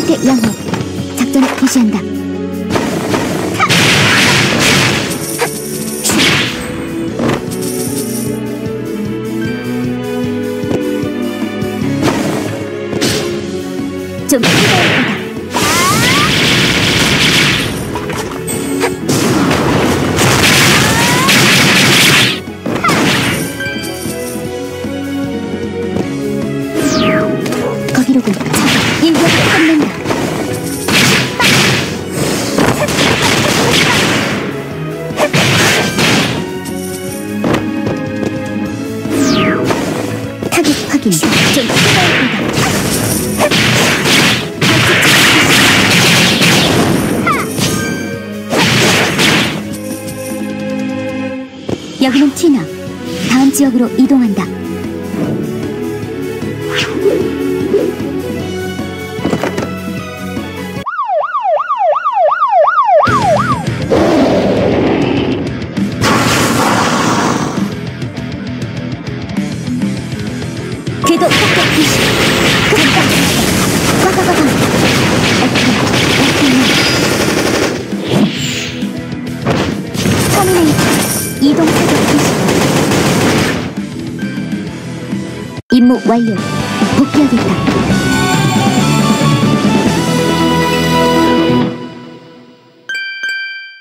상태 양호. 작전 개시한다. 좀 힘들다. 거기로군. 인격을 끝낸다. 타겟 확인. 좀 힘들다. 여기는 티나. 다음 지역으로 이동한다. 궤도 폭격 개시. 잠깐. 빠바바밤. 터미네이터. 이동 사격 개시. 임무 완료. 복귀하겠다.